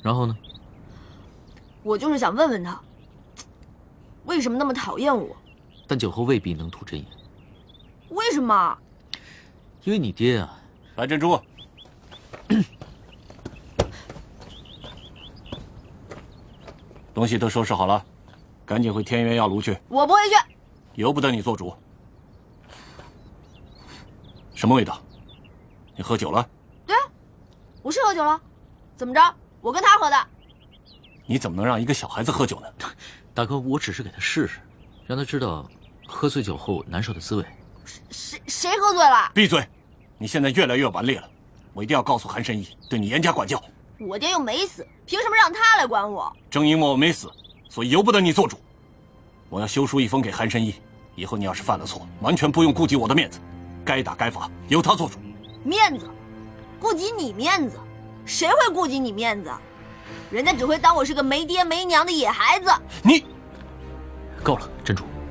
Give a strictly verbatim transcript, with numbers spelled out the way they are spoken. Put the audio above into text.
然后呢？ 我就是想问问他，为什么那么讨厌我？ 但酒后未必能吐真言。 为什么？ 因为你爹啊， 白珍珠，东西都收拾好了，赶紧回天元药炉去。 我不会去， 由不得你做主。什么味道？你喝酒了？ 对啊，我是喝酒了。怎么着？我跟他喝的。 你怎么能让一个小孩子喝酒呢？ 大哥，我只是给他试试，让他知道喝醉酒后难受的滋味。 谁谁喝醉了？ 闭嘴！你现在越来越顽劣了，我一定要告诉韩神医，对你严加管教。 我爹又没死，凭什么让他来管我？ 正因为我没死，所以由不得你做主。我要修书一封给韩神医，以后你要是犯了错，完全不用顾及我的面子，该打该罚由他做主。 面子？顾及你面子？谁会顾及你面子？人家只会当我是个没爹没娘的野孩子。 你， 够了，珍珠。